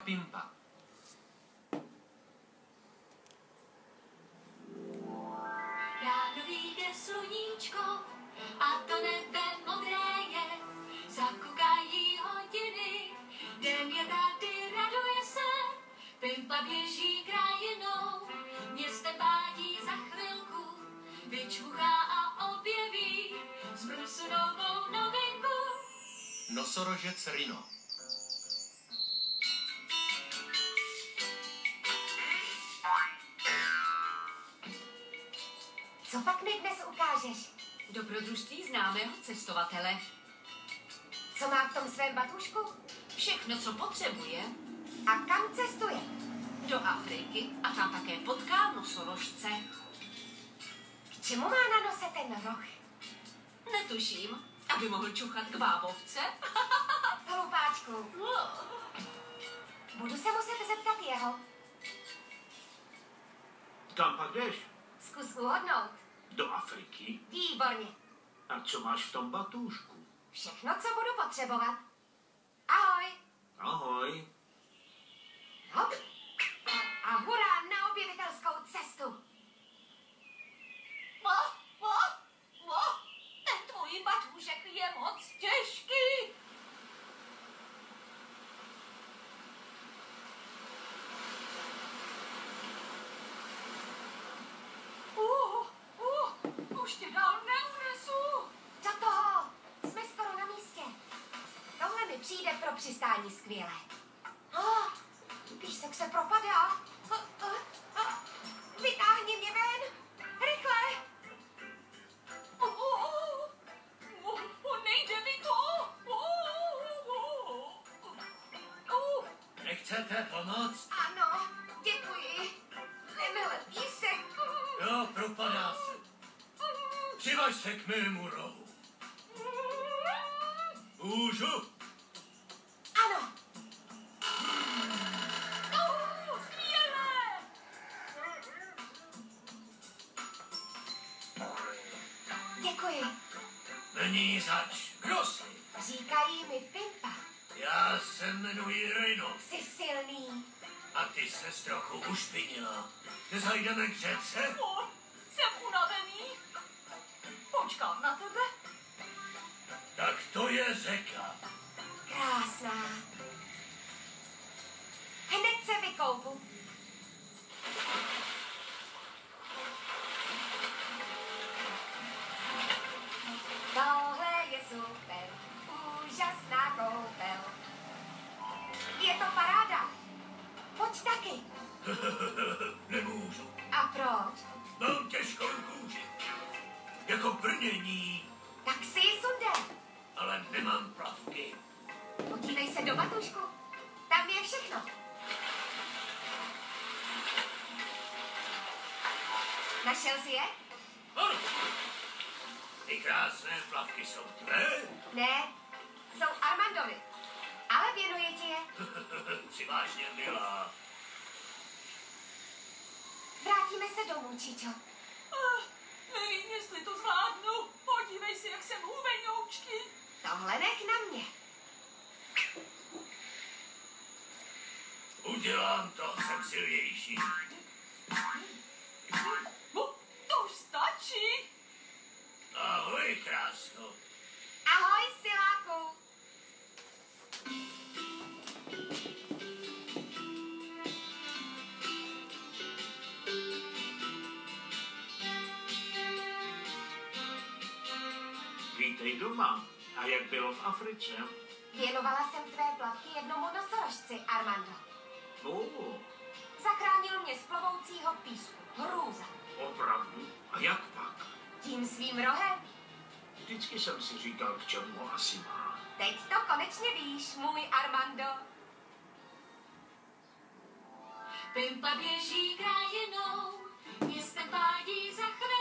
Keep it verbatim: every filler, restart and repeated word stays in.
Pimpa. Ráno vyjde sluníčko a to nebe modré je. Zakukají hodiny, den je tady, raduje se. Pimpa běží krajinou, městem pádí za chvilku. Vyčmuchá a objeví zbrusu novou novinku. Nosorožec Rino. Co pak mi dnes ukážeš? Dobrodružství známého cestovatele. Co má v tom svém batušku? Všechno, co potřebuje. A kam cestuje? Do Afriky a tam také potká nosorožce. K čemu má na nose ten roh? Netuším, aby mohl čuchat k bábovce. Hlupáčku. Budu se muset zeptat jeho. Kam pak jdeš? Zkus uhodnout. Do Afriky? Výborně. A co máš v tom batůžku? Všechno, co budu potřebovat. Ahoj. Ahoj. Hop. A, a hurá na objevitelskou cestu. Mo, mo, mo, ten tvůj batůžek je moc těžký. Uh, uh, už tě dál neunesu. Co toho? Jsme skoro na místě. Tohle mi přijde pro přistání skvělé. Oh, písek se propadá. Uh, uh, uh. Vytáhni mě ven. Rychle. Uh, uh, uh, uh, nejde mi to. Uh, uh, uh. Nechcete pomoct? Ano, děkuji. Nemile písek. Jo, propadá se. Přivaž se k mému rohu. Můžu? Ano. Uh, skvělé. Děkuji. Není zač. Kdo jsi? Říkají mi Pimpa. Já se jmenuji Rino. Jsi silný. A ty ses trochu ušpinila. Nezajdeme k řece? Oh, jsem unavený. Počkám na tebe. Tak to je řeka. Krásná. Hned se vykoupu. Tohle je super, úžasná koupel. Je to paráda. Pojď taky. Nemůžu. A proč? Mám těžkou kůži. Jako brnění, Tak si ji sundej. ale nemám plavky. Podívej se do batušku. Tam je všechno. Našel jsi je? Ano. Ty krásné plavky jsou tvé? Ne, jsou Armandovi. Ale věnuje ti je. Jsi vážně milá. Vrátíme se domů, Čičo. Uh, nevím, jestli to zvládnu. Podívej se, jak jsem hubenoučky. Tohle nech na mě. Udělám to, jsem silnější. Uh, to už stačí. Ahoj, krásno. Ahoj, siláku. Vítej doma. A jak bylo v Africe? Věnovala jsem tvé plavky jednomu nosorožci, Armando. Oh, Zachránil mě z plovoucího písku. Hrůza. opravdu? A jak pak? Tím svým rohem. Vždycky jsem si říkal, k čemu ho asi má. Teď to konečně víš, můj Armando. Pimpa běží krajinou, městem pádí za chvíli.